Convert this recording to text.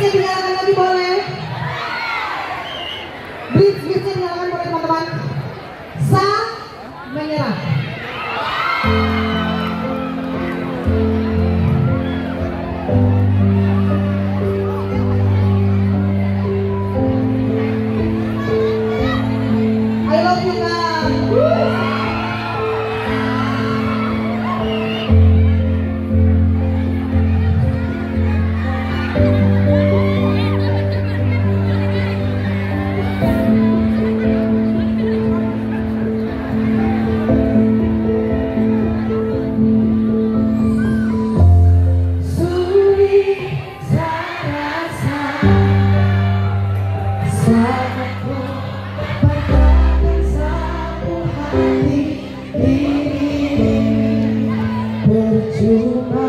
Bridge-nya dinyalakan lagi boleh. Bridge-nya dinyalakan boleh teman-teman. Sang menyerah. I love you guys. Percuma